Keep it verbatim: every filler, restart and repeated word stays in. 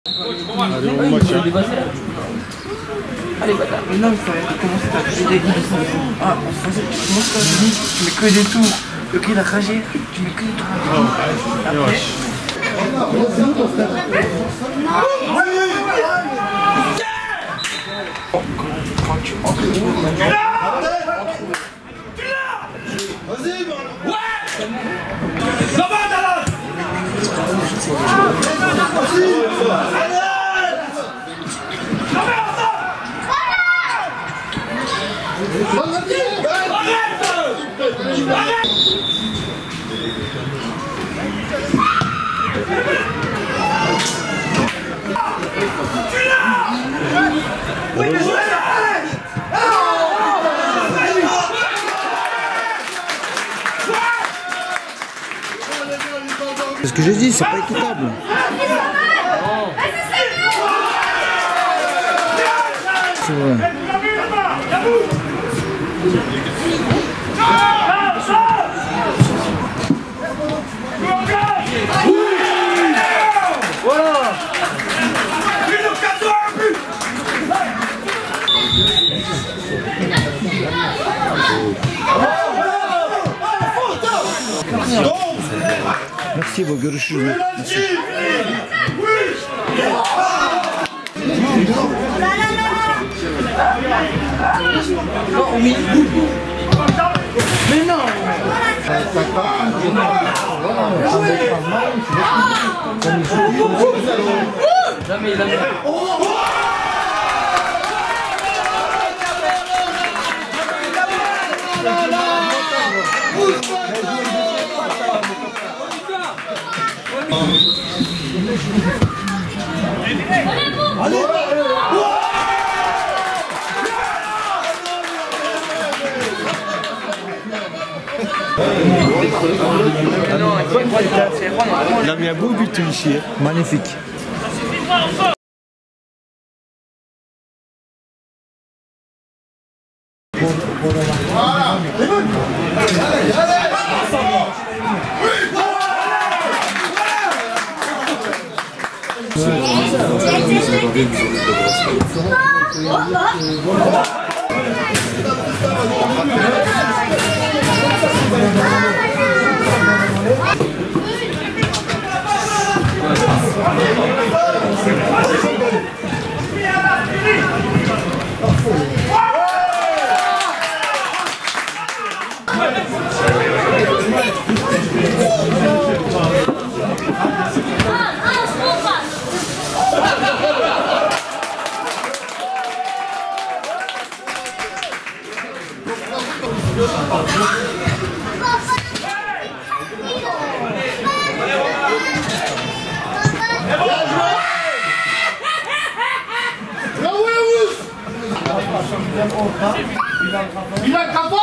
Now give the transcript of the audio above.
Allez, on match. Allez, bâtard. Mais non, il faut commencer à faire des tours. Ah, en français, tu commences à dire, tu mets que des tours. Le gars, il a ragé, tu mets que des tours. Après... Quand tu entres, vas-y, ouais! Ça va, Dallas! C'est ce que j'ai dit, c'est pas équitable. C'est vrai. Merci, bon, görüşürüz. Merci. Mais non! Jamais, jamais. Allez, Il a mis un beau but ici, magnifique. il a